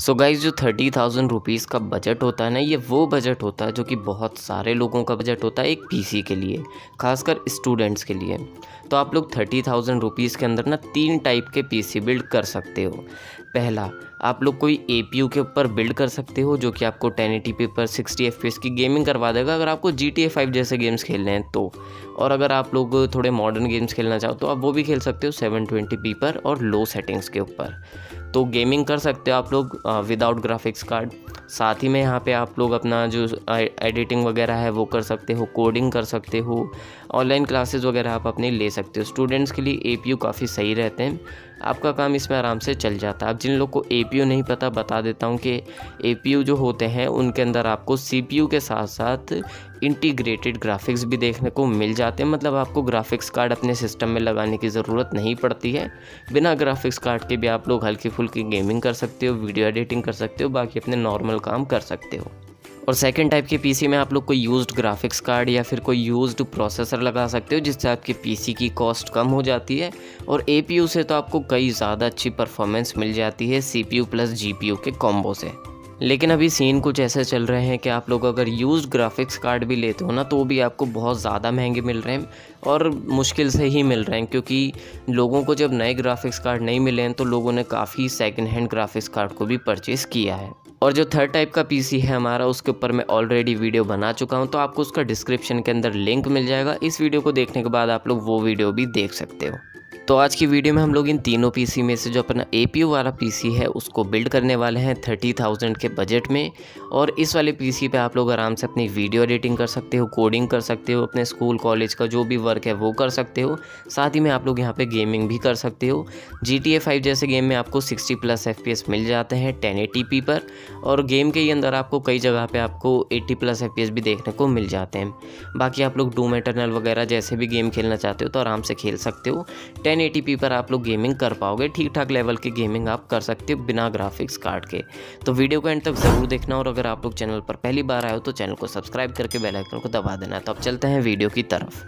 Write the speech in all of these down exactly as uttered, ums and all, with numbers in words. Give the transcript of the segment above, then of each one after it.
सो guys, जो thirty thousand rupees का budget होता है ना, ये वो बजट होता है जो कि बहुत सारे लोगों का बजट होता है एक पीसी के लिए, खासकर स्टूडेंट्स के लिए। तो आप लोग थर्टी थाउजेंड रुपीज़ के अंदर ना तीन टाइप के पीसी बिल्ड कर सकते हो। पहला, आप लोग कोई एपीयू के ऊपर बिल्ड कर सकते हो जो कि आपको टेन एटी पी पर सिक्सटी एफपीएस की गेमिंग करवा देगा अगर आपको जी टी ए फाइव जैसे गेम्स खेलने हैं तो। और अगर आप लोग थोड़े मॉडर्न गेम्स खेलना चाहो तो आप वो भी खेल सकते हो सेवन ट्वेंटी पी पर और लो सेटिंग्स के ऊपर। तो गेमिंग कर सकते हो आप लोग विदाउट ग्राफिक्स कार्ड। साथ ही में यहाँ पे आप लोग अपना जो एडिटिंग वगैरह है वो कर सकते हो, कोडिंग कर सकते हो, ऑनलाइन क्लासेस वगैरह आप अपने ले सकते हो। स्टूडेंट्स के लिए एपीयू काफ़ी सही रहते हैं, आपका काम इसमें आराम से चल जाता है। अब जिन लोग को एपीयू नहीं पता, बता देता हूँ कि एपीयू जो होते हैं उनके अंदर आपको सीपीयू के साथ साथ इंटीग्रेटेड ग्राफिक्स भी देखने को मिल जाते हैं। मतलब आपको ग्राफिक्स कार्ड अपने सिस्टम में लगाने की ज़रूरत नहीं पड़ती है। बिना ग्राफिक्स कार्ड के भी आप लोग हल्की फुल्की गेमिंग कर सकते हो, वीडियो एडिटिंग कर सकते हो, बाकी अपने नॉर्मल काम कर सकते हो। और सेकंड टाइप के पीसी में आप लोग कोई यूज्ड ग्राफिक्स कार्ड या फिर कोई यूज्ड प्रोसेसर लगा सकते हो जिससे आपके पीसी की कॉस्ट कम हो जाती है। और एपीयू से तो आपको कई ज़्यादा अच्छी परफॉर्मेंस मिल जाती है सीपीयू प्लस जीपीयू के कॉम्बो से। लेकिन अभी सीन कुछ ऐसे चल रहे हैं कि आप लोग अगर यूज्ड ग्राफिक्स कार्ड भी लेते हो ना तो भी आपको बहुत ज़्यादा महंगे मिल रहे हैं और मुश्किल से ही मिल रहे हैं, क्योंकि लोगों को जब नए ग्राफिक्स कार्ड नहीं मिले हैं तो लोगों ने काफ़ी सेकंड हैंड ग्राफिक्स कार्ड को भी परचेज़ किया है। और जो थर्ड टाइप का पीसी है हमारा, उसके ऊपर मैं ऑलरेडी वीडियो बना चुका हूं, तो आपको उसका डिस्क्रिप्शन के अंदर लिंक मिल जाएगा। इस वीडियो को देखने के बाद आप लोग वो वीडियो भी देख सकते हो। तो आज की वीडियो में हम लोग इन तीनों पीसी में से जो अपना एपीयू वाला पीसी है उसको बिल्ड करने वाले हैं थर्टी थाउजेंड के बजट में। और इस वाले पीसी पे आप लोग आराम से अपनी वीडियो एडिटिंग कर सकते हो, कोडिंग कर सकते हो, अपने स्कूल कॉलेज का जो भी वर्क है वो कर सकते हो। साथ ही में आप लोग यहाँ पे गेमिंग भी कर सकते हो। जी टी ए फाइव जैसे गेम में आपको sixty plus F P S मिल जाते हैं टेन एटी पी पर, और गेम के ही अंदर आपको कई जगह पे आपको eighty plus F P S भी देखने को मिल जाते हैं। बाकी आप लोग डूम इटरनल वगैरह जैसे भी गेम खेलना चाहते हो तो आराम से खेल सकते हो। टेन एटी पी पर आप लोग गेमिंग कर पाओगे, ठीक ठाक लेवल की गेमिंग आप कर सकते हो बिना ग्राफिक्स कार्ड के। तो वीडियो को एंड तक ज़रूर देखना, और अगर आप लोग चैनल पर पहली बार आए हो तो चैनल को सब्सक्राइब करके बेल आइकन को दबा देना। तो अब चलते हैं वीडियो की तरफ।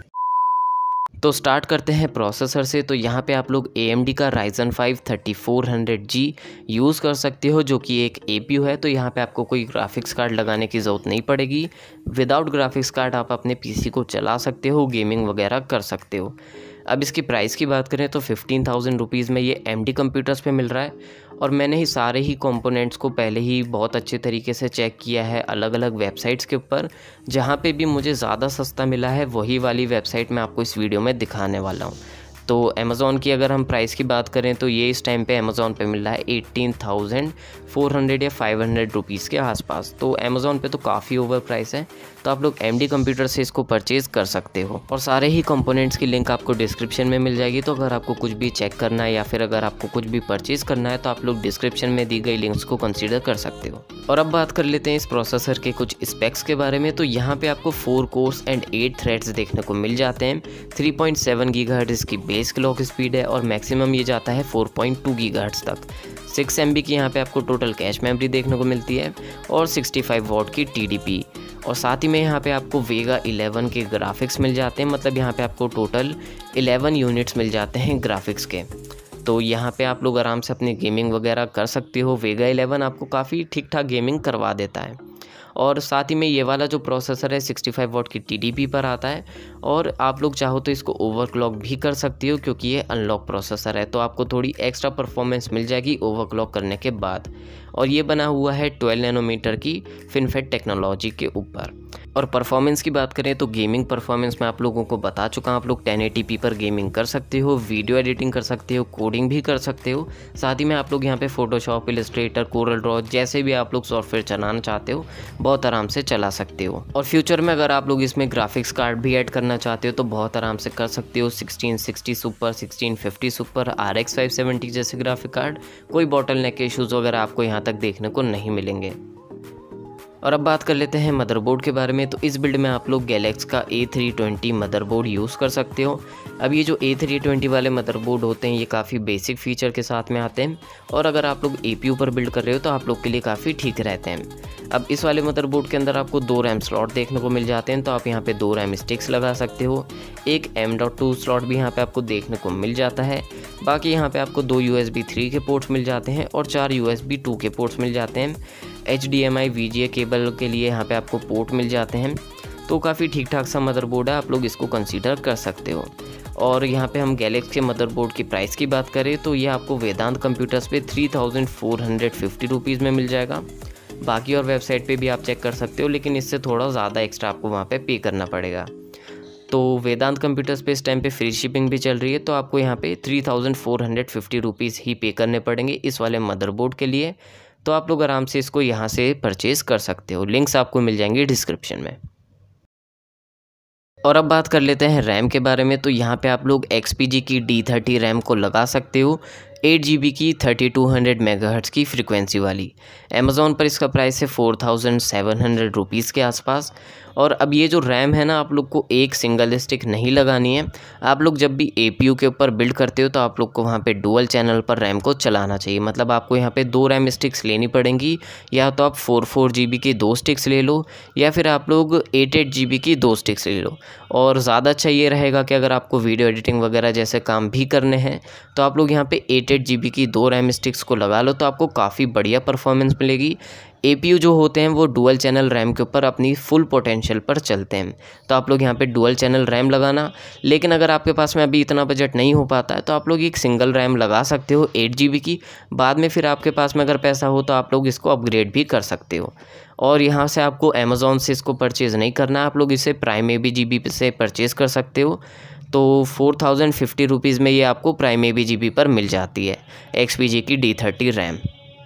तो स्टार्ट करते हैं प्रोसेसर से। तो यहाँ पे आप लोग ए एम डी का Ryzen five thirty four hundred G use कर सकते हो जो कि एक एपीयू है। तो यहाँ पे आपको कोई ग्राफिक्स कार्ड लगाने की ज़रूरत नहीं पड़ेगी। विदाउट ग्राफिक्स कार्ड आप अपने पीसी को चला सकते हो, गेमिंग वगैरह कर सकते हो। अब इसकी प्राइस की बात करें तो फिफ्टीन थाउजेंड रुपीज़ में ये एम डी कंप्यूटर्स पे मिल रहा है। और मैंने ही सारे ही कंपोनेंट्स को पहले ही बहुत अच्छे तरीके से चेक किया है अलग अलग वेबसाइट्स के ऊपर। जहाँ पे भी मुझे ज़्यादा सस्ता मिला है वही वाली वेबसाइट मैं आपको इस वीडियो में दिखाने वाला हूँ। तो अमेज़ॉन की अगर हम प्राइस की बात करें तो ये इस टाइम पे अमेज़ॉन पे मिल रहा है एटीन थाउजेंड फोर हंड्रेड या फाइव हंड्रेड रुपीज़ के आसपास। तो अमेज़ॉन पे तो काफ़ी ओवर प्राइस है। तो आप लोग एम डी कंप्यूटर से इसको परचेज़ कर सकते हो, और सारे ही कंपोनेंट्स की लिंक आपको डिस्क्रिप्शन में मिल जाएगी। तो अगर आपको कुछ भी चेक करना है या फिर अगर आपको कुछ भी परचेज़ करना है तो आप लोग डिस्क्रिप्शन में दी गई लिंक्स को कंसीडर कर सकते हो। और अब बात कर लेते हैं इस प्रोसेसर के कुछ स्पेक्स के बारे में। तो यहाँ पे आपको four cores and eight threads देखने को मिल जाते हैं। थ्री पॉइंट सेवन गीगाहर्ट्ज़ इसकी बेस क्लॉक स्पीड है और मैक्सिमम ये जाता है फोर पॉइंट टू गीगाहर्ट्ज़ तक। सिक्स एम बी की यहाँ पे आपको टोटल कैश मेमोरी देखने को मिलती है और सिक्सटी फाइव वॉट की टी डी पी। और साथ ही में यहाँ पे आपको वेगा इलेवन के ग्राफिक्स मिल जाते हैं। मतलब यहाँ पे आपको टोटल इलेवन यूनिट्स मिल जाते हैं ग्राफिक्स के। तो यहाँ पे आप लोग आराम से अपनी गेमिंग वगैरह कर सकते हो। वेगा इलेवन आपको काफ़ी ठीक ठाक गेमिंग करवा देता है। और साथ ही में ये वाला जो प्रोसेसर है सिक्सटी फाइव वॉट की टी डी पी पर आता है, और आप लोग चाहो तो इसको ओवरक्लॉक भी कर सकती हो क्योंकि ये अनलॉक प्रोसेसर है। तो आपको थोड़ी एक्स्ट्रा परफॉर्मेंस मिल जाएगी ओवरक्लॉक करने के बाद। और ये बना हुआ है ट्वेल्व नैनोमीटर की फिनफेट टेक्नोलॉजी के ऊपर। और परफॉर्मेंस की बात करें तो गेमिंग परफॉर्मेंस मैं आप लोगों को बता चुका हूँ। आप लोग टेन एटी पी पर गेमिंग कर सकते हो, वीडियो एडिटिंग कर सकते हो, कोडिंग भी कर सकते हो। साथ ही में आप लोग यहाँ पे फोटोशॉप, इलस्ट्रेटर, कोरल ड्रॉ जैसे भी आप लोग सॉफ्टवेयर चलाना चाहते हो बहुत आराम से चला सकते हो। और फ्यूचर में अगर आप लोग इसमें ग्राफिक्स कार्ड भी ऐड करना चाहते हो तो बहुत आराम से कर सकते हो। Sixteen sixty super, sixteen fifty super, R X five seventy जैसे ग्राफिक कार्ड, कोई बॉटल नेक इशूज़ वगैरह आपको यहाँ तक देखने को नहीं मिलेंगे। और अब बात कर लेते हैं मदरबोर्ड के बारे में। तो इस बिल्ड में आप लोग गैलेक्स का A three twenty motherboard use कर सकते हो। अब ये जो ए थ्री ट्वेंटी वाले मदरबोर्ड होते हैं ये काफ़ी बेसिक फीचर के साथ में आते हैं, और अगर आप लोग एपीयू पर बिल्ड कर रहे हो तो आप लोग के लिए काफ़ी ठीक रहते हैं। अब इस वाले मदरबोर्ड के अंदर आपको दो रैम स्लॉट देखने को मिल जाते हैं, तो आप यहाँ पे दो रैम स्टिक्स लगा सकते हो। एक एम डॉट टू स्लॉट भी यहाँ पे आपको देखने को मिल जाता है। बाकी यहाँ पे आपको दो यू एस बी थ्री के पोर्ट्स मिल जाते हैं और चार यू एस बी टू के पोर्ट्स मिल जाते हैं। H D M I V G A cable के लिए यहाँ पे आपको पोर्ट मिल जाते हैं। तो काफ़ी ठीक ठाक सा मदरबोर्ड है, आप लोग इसको कंसीडर कर सकते हो। और यहाँ पे हम गैलेक्सी के मदरबोर्ड की प्राइस की बात करें तो ये आपको वेदांत कंप्यूटर्स पे three thousand four hundred fifty rupees में मिल जाएगा। बाकी और वेबसाइट पे भी आप चेक कर सकते हो, लेकिन इससे थोड़ा ज़्यादा एक्स्ट्रा आपको वहाँ पे पे करना पड़ेगा। तो वेदांत कंप्यूटर्स पे इस टाइम पे फ्री शिपिंग भी चल रही है, तो आपको यहाँ पे three thousand four hundred fifty rupees ही पे करने पड़ेंगे इस वाले मदरबोर्ड के लिए। तो आप लोग आराम से इसको यहाँ से परचेज़ कर सकते हो, लिंक्स आपको मिल जाएंगे डिस्क्रिप्शन में। और अब बात कर लेते हैं रैम के बारे में। तो यहाँ पे आप लोग एक्स पी जी की डी थर्टी रैम को लगा सकते हो, एट जी बी की थर्टी टू हंड्रेड मेगाहर्ट्ज़ की फ्रीक्वेंसी वाली। अमेज़ॉन पर इसका प्राइस है four thousand seven hundred rupees के आसपास। और अब ये जो रैम है ना, आप लोग को एक सिंगल स्टिक नहीं लगानी है। आप लोग जब भी ए पी यू के ऊपर बिल्ड करते हो तो आप लोग को वहाँ पे डुअल चैनल पर रैम को चलाना चाहिए। मतलब आपको यहाँ पे दो रैम स्टिक्स लेनी पड़ेंगी, या तो आप फोर फोर जी बी की दो स्टिक्स ले लो, या फिर आप लोग एट एट जी बी की दो स्टिक्स ले लो। और ज़्यादा अच्छा ये रहेगा कि अगर आपको वीडियो एडिटिंग वगैरह जैसे काम भी करने हैं तो आप लोग यहाँ पे एट एट जी बी की दो रैम स्टिक्स को लगा लो, तो आपको काफ़ी बढ़िया परफॉर्मेंस मिलेगी। ए पी यू जो होते हैं वो डुअल चैनल रैम के ऊपर अपनी फुल पोटेंशियल पर चलते हैं, तो आप लोग यहाँ पे डुअल चैनल रैम लगाना। लेकिन अगर आपके पास में अभी इतना बजट नहीं हो पाता है तो आप लोग एक सिंगल रैम लगा सकते हो एट जी बी की। बाद में फिर आपके पास में अगर पैसा हो तो आप लोग इसको अपग्रेड भी कर सकते हो। और यहाँ से आपको अमेज़ॉन से इसको परचेज़ नहीं करना है, आप लोग इसे Prime A B G B से परचेज़ कर सकते हो। तो फोर थाउजेंड फिफ्टी रुपीज़ में ये आपको Prime A B G B पर मिल जाती है एक्स पी जी की डी थर्टी रैम।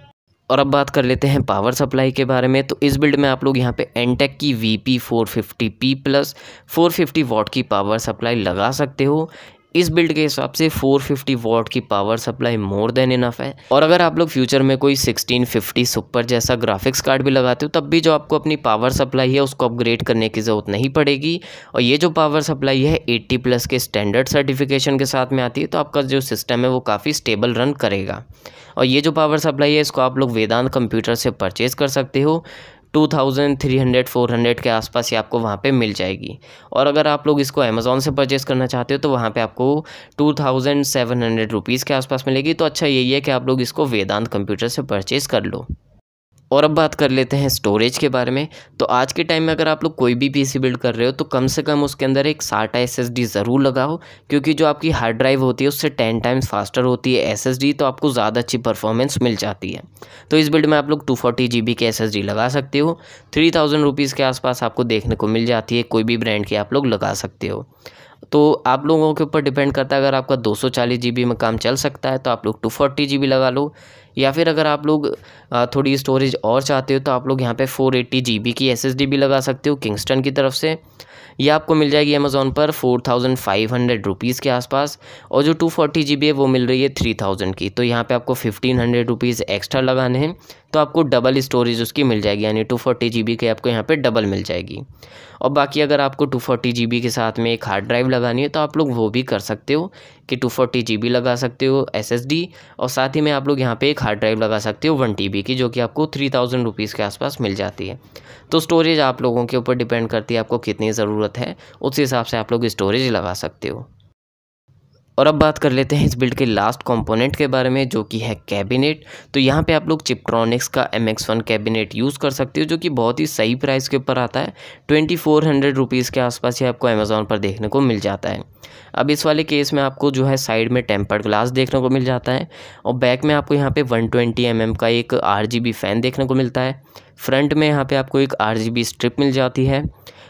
और अब बात कर लेते हैं पावर सप्लाई के बारे में। तो इस बिल्ड में आप लोग यहाँ पे एनटेक की V P four fifty P plus four fifty watt की पावर सप्लाई लगा सकते हो। इस बिल्ड के हिसाब से फोर फिफ्टी वॉट की power supply more than enough है। और अगर आप लोग फ्यूचर में कोई सिक्सटीन फिफ्टी सुपर जैसा ग्राफिक्स कार्ड भी लगाते हो तब भी जो आपको अपनी पावर सप्लाई है उसको अपग्रेड करने की ज़रूरत नहीं पड़ेगी। और ये जो पावर सप्लाई है एट्टी प्लस के स्टैंडर्ड सर्टिफिकेशन के साथ में आती है, तो आपका जो सिस्टम है वो काफ़ी स्टेबल रन करेगा। और ये जो पावर सप्लाई है इसको आप लोग वेदांत कंप्यूटर से परचेज़ कर सकते हो। Two thousand three hundred four hundred के आसपास ये आपको वहाँ पे मिल जाएगी। और अगर आप लोग इसको अमेज़ॉन से परचेज़ करना चाहते हो तो वहाँ पे आपको two thousand seven hundred rupees के आसपास मिलेगी। तो अच्छा यही है कि आप लोग इसको वेदांत कंप्यूटर से परचेज़ कर लो। और अब बात कर लेते हैं स्टोरेज के बारे में। तो आज के टाइम में अगर आप लोग कोई भी पीसी बिल्ड कर रहे हो तो कम से कम उसके अंदर एक साटा एसएसडी ज़रूर लगाओ, क्योंकि जो आपकी हार्ड ड्राइव होती है उससे टेन टाइम्स फास्टर होती है एसएसडी, तो आपको ज़्यादा अच्छी परफॉर्मेंस मिल जाती है। तो इस बिल्ड में आप लोग टू फोर्टी जी बी की एसएसडी लगा सकते हो। थ्री थाउजेंड रुपीज़ के आसपास आपको देखने को मिल जाती है, कोई भी ब्रांड की आप लोग लगा सकते हो। तो आप लोगों के ऊपर डिपेंड करता है, अगर आपका दो सौ चालीस जी बी में काम चल सकता है तो आप लोग टू फोर्टी जी बी लगा लो, या फिर अगर आप लोग थोड़ी स्टोरेज और चाहते हो तो आप लोग यहाँ पे फोर एट्टी जी बी की एसएसडी भी लगा सकते हो किंगस्टन की तरफ से। ये आपको मिल जाएगी अमेज़ॉन पर four thousand five hundred rupees के आसपास। और जो टू फोर्टी जी बी है वो मिल रही है थ्री थाउजेंड की। तो यहाँ पे आपको फिफ्टीन हंड्रेड रुपीज़ एक्स्ट्रा लगाने हैं, तो आपको डबल स्टोरेज उसकी मिल जाएगी, यानी टू फोर्टी जी बी के आपको यहाँ पे डबल मिल जाएगी। और बाकी अगर आपको टू फोर्टी जी बी के साथ में एक हार्ड ड्राइव लगानी है तो आप लोग वो भी कर सकते हो कि टू फोर्टी जी बी लगा सकते हो एसएसडी, और साथ ही में आप लोग यहाँ पे एक हार्ड ड्राइव लगा सकते हो वन टी बी की, जो कि आपको थ्री थाउजेंड रुपीज़ के आसपास मिल जाती है। तो स्टोरेज आप लोगों के ऊपर डिपेंड करती है आपको कितनी ज़रूरत है, उस हिसाब से आप लोग स्टोरेज लगा सकते हो। और अब बात कर लेते हैं इस बिल्ड के लास्ट कंपोनेंट के बारे में, जो कि है कैबिनेट। तो यहाँ पे आप लोग चिपट्रॉनिक्स का M X one cabinet use कर सकते हो, जो कि बहुत ही सही प्राइस के ऊपर आता है। ट्वेंटी फोर हंड्रेड रुपीज़ के आसपास ये आपको अमेज़ॉन पर देखने को मिल जाता है। अब इस वाले केस में आपको जो है साइड में टेम्पर्ड ग्लास देखने को मिल जाता है, और बैक में आपको यहाँ पे वन ट्वेंटी एम एम का एक आर जी बी फ़ैन देखने को मिलता है। फ्रंट में यहाँ पे आपको एक आर जी बी स्ट्रिप मिल जाती है,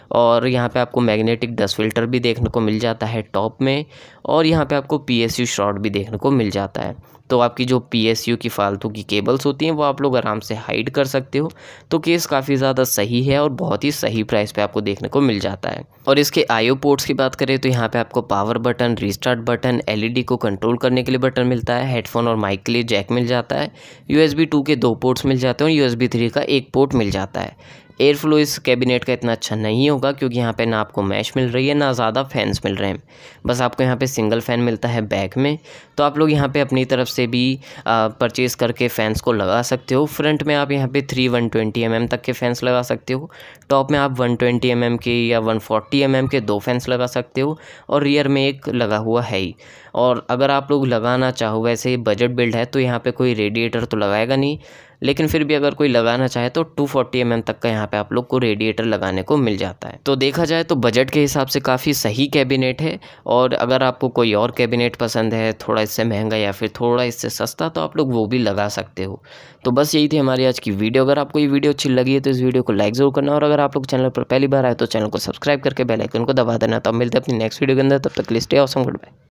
और यहाँ पे आपको मैग्नेटिक डस्ट फिल्टर भी देखने को मिल जाता है टॉप में, और यहाँ पे आपको पी एस यू शॉर्ट भी देखने को मिल जाता है। तो आपकी जो पी एस यू की फालतू की केबल्स होती हैं वो आप लोग आराम से हाइड कर सकते हो। तो केस काफ़ी ज़्यादा सही है और बहुत ही सही प्राइस पे आपको देखने को मिल जाता है। और इसके आई ओ पोर्ट्स की बात करें तो यहाँ पे आपको power button, restart button, L E D को कंट्रोल करने के लिए बटन मिलता है, हेडफोन और माइक के लिए जैक मिल जाता है, यू एस बी टू के दो पोर्ट्स मिल जाते हैं और यू एस बी थ्री का एक पोर्ट मिल जाता है। एयर फ्लो इस कैबिनेट का इतना अच्छा नहीं होगा क्योंकि यहाँ पे ना आपको मैश मिल रही है ना ज़्यादा फैंस मिल रहे हैं, बस आपको यहाँ पे सिंगल फ़ैन मिलता है बैक में। तो आप लोग यहाँ पे अपनी तरफ से भी परचेज़ करके फ़ैन्स को लगा सकते हो। फ्रंट में आप यहाँ पे three one twenty M M तक के फ़ैन्स लगा सकते हो, टॉप में आप वन ट्वेंटी एम एम के या वन फोर्टी एम एम के दो फैंस लगा सकते हो और रियर में एक लगा हुआ है ही। और अगर आप लोग लगाना चाहो, वैसे बजट बिल्ड है तो यहाँ पे कोई रेडिएटर तो लगाएगा नहीं, लेकिन फिर भी अगर कोई लगाना चाहे तो टू फोर्टी एम एम तक का यहाँ पे आप लोग को रेडिएटर लगाने को मिल जाता है। तो देखा जाए तो बजट के हिसाब से काफ़ी सही कैबिनेट है। और अगर आपको कोई और कैबिनेट पसंद है थोड़ा इससे महंगा या फिर थोड़ा इससे सस्ता, तो आप लोग वो भी लगा सकते हो। तो बस यही थी हमारी आज की वीडियो। अगर आपको ये वीडियो अच्छी लगी है तो इस वीडियो को लाइक ज़रूर करना, और अगर आप लोग चैनल पर पहली बार आए तो चैनल को सब्सक्राइब करके बेल आइकन को दबा देना। तो अब मिलते हैं अपनी नेक्स्ट वीडियो के अंदर, तब तक के लिए स्टे ऑसम, गुड बाय।